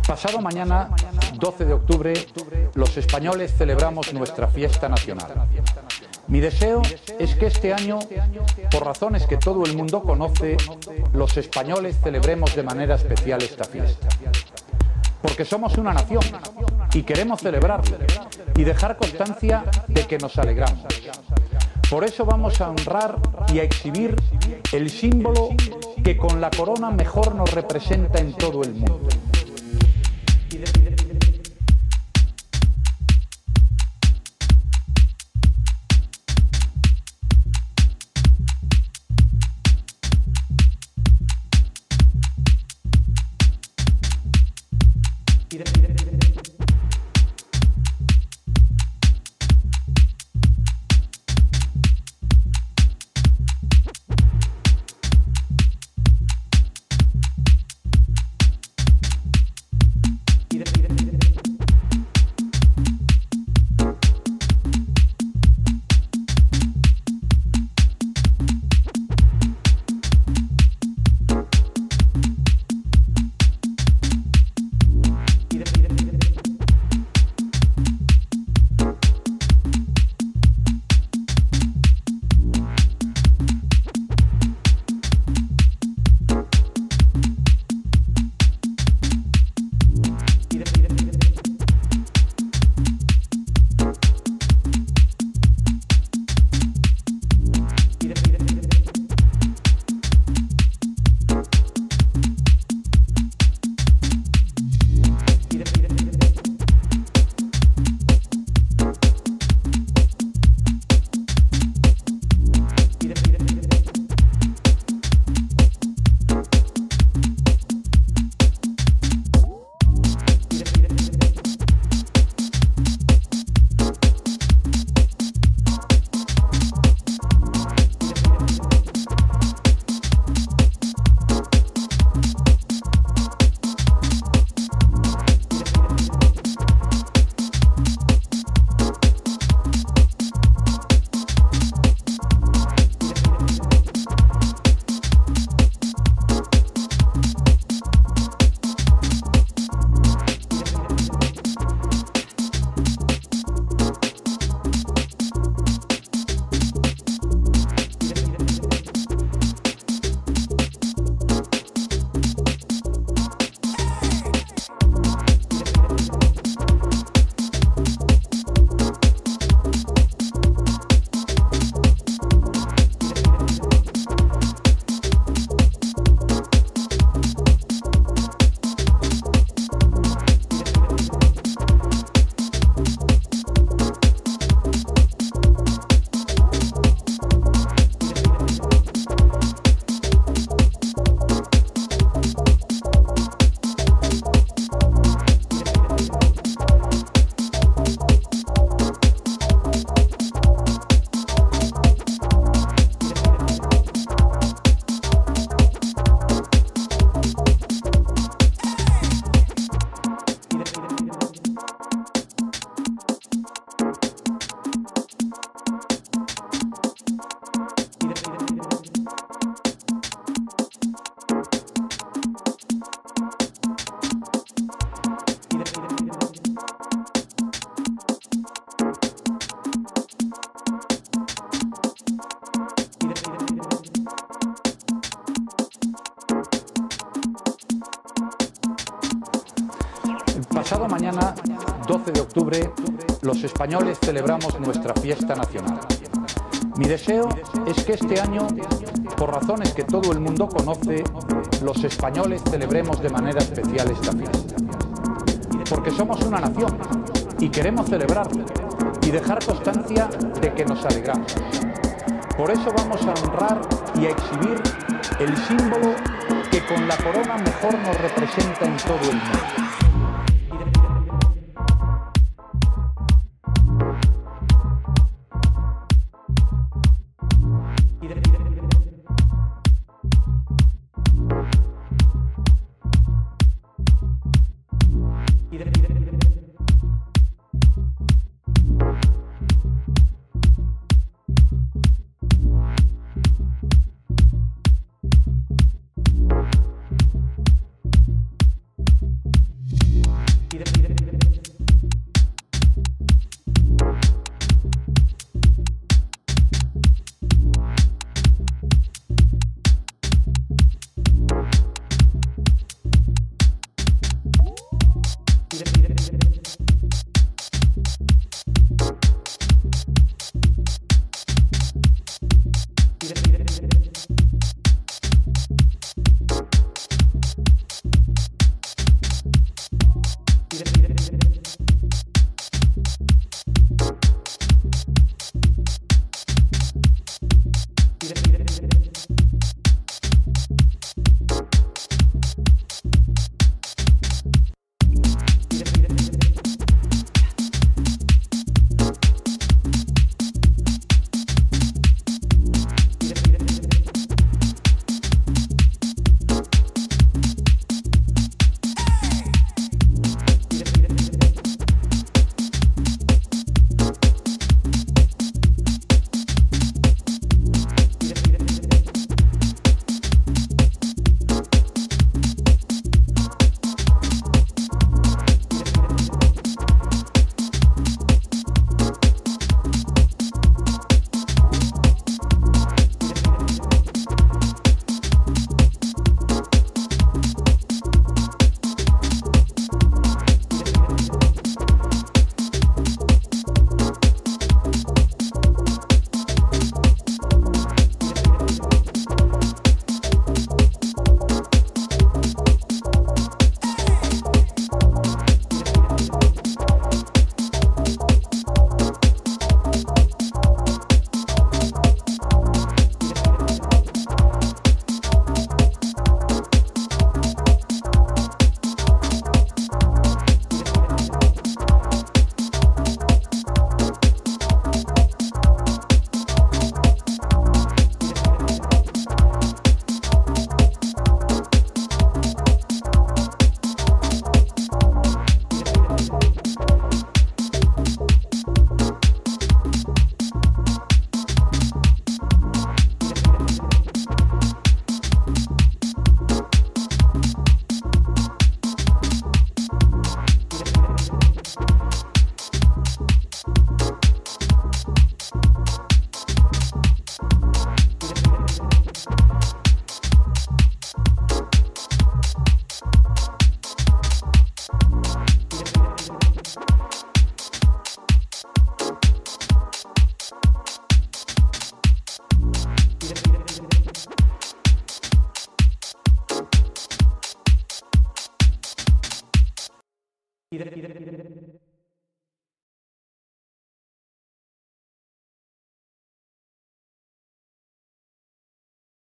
Pasado mañana, 12 de octubre, los españoles celebramos nuestra fiesta nacional. Mi deseo es que este año, por razones que todo el mundo conoce, los españoles celebremos de manera especial esta fiesta. Porque somos una nación y queremos celebrarlo y dejar constancia de que nos alegramos. Por eso vamos a honrar y a exhibir el símbolo que con la corona mejor nos representa en todo el mundo. Pasado mañana, 12 de octubre, los españoles celebramos nuestra fiesta nacional. Mi deseo es que este año, por razones que todo el mundo conoce, los españoles celebremos de manera especial esta fiesta. Porque somos una nación y queremos celebrarlo y dejar constancia de que nos alegramos. Por eso vamos a honrar y a exhibir el símbolo que con la corona mejor nos representa en todo el mundo.